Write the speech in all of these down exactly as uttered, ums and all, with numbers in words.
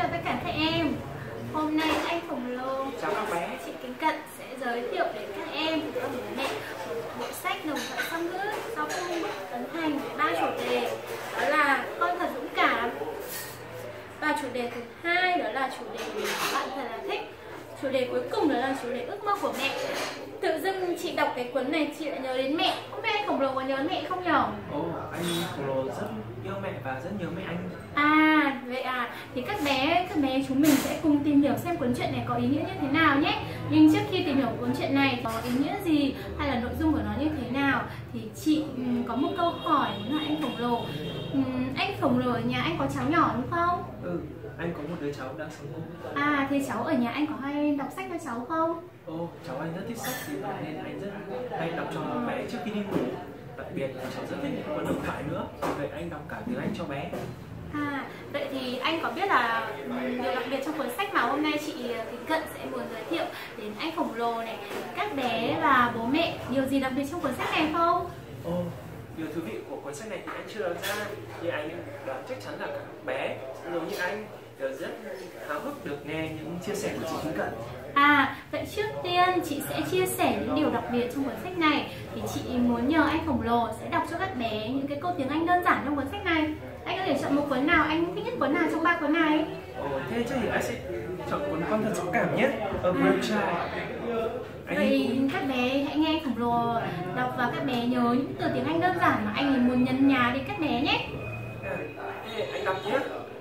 chào tất cả các em. Hôm nay anh khổng lồ, chào các bé, chị Kính Cận sẽ giới thiệu đến các em và các bố mẹ một bộ sách đồng thoại song ngữ do Phương Bức ấn hành với ba chủ đề, đó là con thật dũng cảm, và chủ đề thứ hai đó là chủ đề bạn thật là thích, chủ đề cuối cùng đó là chủ đề ước mơ của mẹ. Tự dưng chị đọc cái cuốn này chị lại nhớ đến mẹ. Không biết anh khổng lồ có nhớ mẹ không nhở? Ồ, anh khổng lồ rất yêu mẹ và rất nhớ mẹ anh. À, vậy à, thì các bé, các bé chúng mình sẽ cùng tìm hiểu xem cuốn truyện này có ý nghĩa như thế nào nhé. Nhưng trước khi tìm hiểu cuốn truyện này có ý nghĩa gì hay là nội dung của nó như thế nào thì chị um, có một câu hỏi muốn hỏi anh khổng lồ. um, Anh khổng lồ ở nhà anh có cháu nhỏ đúng không? Ừ, anh có một đứa cháu đang sống cùng. À, thì cháu ở nhà anh có hay đọc sách cho cháu không? Ồ, cháu anh rất thích sách vì vậy nên anh rất hay đọc cho bé trước khi đi ngủ. Đặc biệt là cháu rất thích những cuốn đồng thoại nữa, vì vậy anh đọc cả tiếng Anh cho bé. À, vậy thì anh có biết là điều đặc biệt trong cuốn sách mà hôm nay chị Kính Cận sẽ muốn giới thiệu đến anh khổng lồ này, các bé và bố mẹ điều gì đặc biệt trong cuốn sách này không? Ồ, điều thú vị của cuốn sách này thì anh chưa đoán ra, nhưng anh đoán chắc chắn là các bé giống như anh đều rất háo hức được nghe những chia sẻ của chị Kính Cận. À, vậy trước tiên chị sẽ chia sẻ những điều đặc biệt trong cuốn sách này. Thì chị muốn nhờ anh khổng lồ sẽ đọc cho các bé những cái câu tiếng Anh đơn giản trong cuốn sách này. Anh có thể chọn một cuốn nào, anh thích nhất cuốn nào trong ba cuốn này? Ồ, thế chắc thì anh sẽ chọn cuốn Con thật dũng cảm nhất, A Brave Child. Anh Vậy các bé hãy nghe anh khổng lồ đọc và các bé nhớ những từ tiếng Anh đơn giản mà anh ấy muốn nhấn nhá đến các bé nhé. À, anh đọc nhé.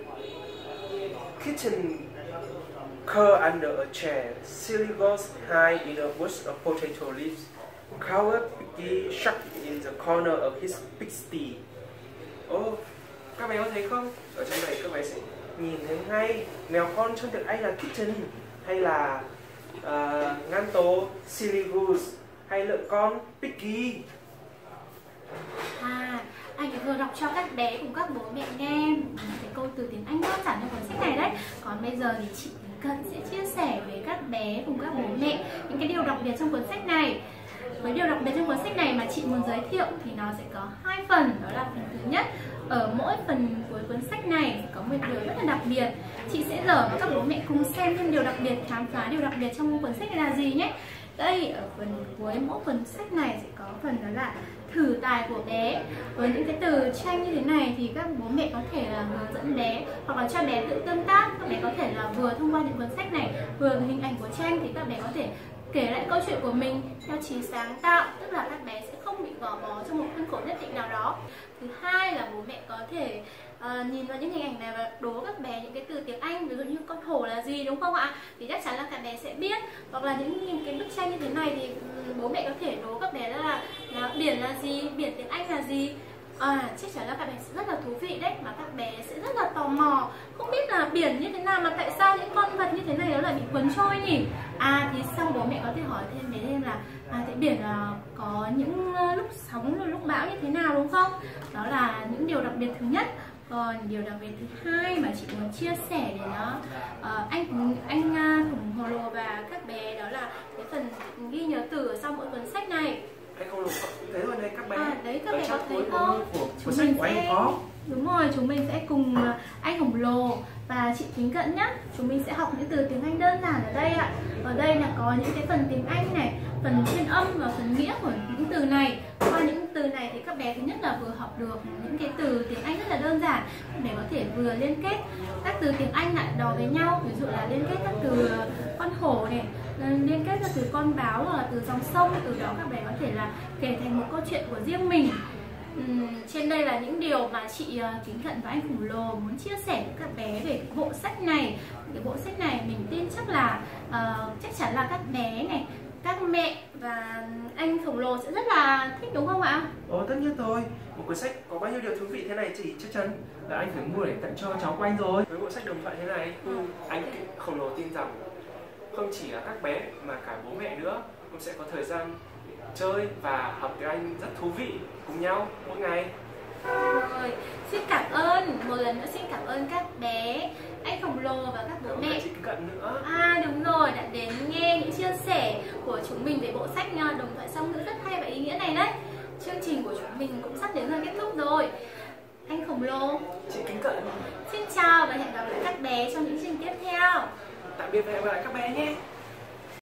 Kitten curled under a chair. Silly goes hide in a bush of potato leaves. Coward Piggy shuck in the corner of his pigsty. Ồ, oh, các bé có thấy không? Ở trong này các bé sẽ nhìn thấy ngay mèo con trong tiếng Anh là kitten, hay là uh, ngan tố silly goose, hay lợn con piggy. À, anh vừa đọc cho các bé cùng các bố mẹ nghe cái câu từ tiếng Anh đơn giản trong cuốn sách này đấy. Còn bây giờ thì chị Cận sẽ chia sẻ với các bé cùng các bố mẹ những cái điều đặc biệt trong cuốn sách này. Với điều đặc biệt trong cuốn sách này mà chị muốn giới thiệu thì nó sẽ có hai phần, đó là phần thứ nhất. Ở mỗi phần cuối cuốn sách này sẽ có một điều rất là đặc biệt. Chị sẽ dở với các bố mẹ cùng xem thêm điều đặc biệt, khám phá điều đặc biệt trong cuốn sách này là gì nhé. Đây, ở phần cuối mỗi cuốn sách này sẽ có phần đó là thử tài của bé. Với những cái từ tranh như thế này thì các bố mẹ có thể là hướng dẫn bé hoặc là cho bé tự tương tác. Các bé có thể là vừa thông qua những cuốn sách này, vừa hình ảnh của tranh thì các bé có thể kể lại câu chuyện của mình theo trí sáng tạo, tức là các bé sẽ không bị gò bó trong một khuôn khổ nhất định nào đó. Thứ hai là bố mẹ có thể uh, nhìn vào những hình ảnh này và đố các bé những cái từ tiếng Anh, ví dụ như con hổ là gì, đúng không ạ? Thì chắc chắn là các bé sẽ biết. Hoặc là những, những cái bức tranh như thế này thì um, bố mẹ có thể đố các bé là, là biển là gì, biển tiếng Anh là gì. À, chắc chắn là các bé sẽ rất là thú vị đấy, mà các bé sẽ rất là tò mò, không biết là biển như thế nào mà tại sao những con vật như thế này nó lại bị cuốn trôi nhỉ. À, thì xong bố mẹ có thể hỏi thêm bé thêm là à, thế biển là có những lúc sóng rồi lúc bão như thế nào, đúng không? Đó là những điều đặc biệt thứ nhất. Còn điều đặc biệt thứ hai mà chị muốn chia sẻ để nó uh, anh anh uh, khổng lồ và các bé, đó là cái phần ghi nhớ từ ở sau mỗi cuốn sách này. Anh không thấy rồi này các bé. À, đấy các ở bé có thấy cuối không? Của, của chúng sách mình của anh sẽ có. Đúng rồi, chúng mình sẽ cùng anh khổng lồ và chị Kính Cận nhé. Chúng mình sẽ học những từ tiếng Anh đơn giản ở đây ạ. Ở đây là có những cái phần tiếng Anh này, phần phiên âm và phần nghĩa của những từ này. Qua những từ này thì các bé thứ nhất là vừa học được những cái từ tiếng Anh rất là đơn giản, các bé có thể vừa liên kết các từ tiếng Anh lại đó với nhau, ví dụ là liên kết các từ con hổ này, liên kết các từ con báo hoặc là từ dòng sông, từ đó các bé có thể là kể thành một câu chuyện của riêng mình. Uhm, trên đây là những điều mà chị uh, Kính Cận và anh khổng lồ muốn chia sẻ với các bé về cái bộ sách này. Cái bộ sách này mình tin chắc là uh, chắc chắn là các bé này, các mẹ và anh khổng lồ sẽ rất là thích, đúng không ạ? Ồ, tất nhiên rồi. Một cuốn sách có bao nhiêu điều thú vị thế này thì chắc chắn là anh phải mua để tặng cho cháu của anh rồi. Với bộ sách đồng thoại thế này, ừ. anh khổng lồ tin rằng không chỉ là các bé mà cả bố mẹ nữa cũng sẽ có thời gian chơi và học tiếng Anh rất thú vị cùng nhau mỗi ngày. Rồi, xin cảm ơn, một lần nữa xin cảm ơn các bé, anh khổng lồ và các bố Cảm mẹ. chị Cận nữa. À đúng rồi, đã đến nghe những chia sẻ của chúng mình về bộ sách đồng thoại song ngữ rất hay và ý nghĩa này đấy. Chương trình của chúng mình cũng sắp đến nơi kết thúc rồi. Anh khổng lồ, Chị Kính Cận. xin chào và hẹn gặp lại các các bé trong những chương trình tiếp theo. Tạm biệt và hẹn gặp lại các bé nhé.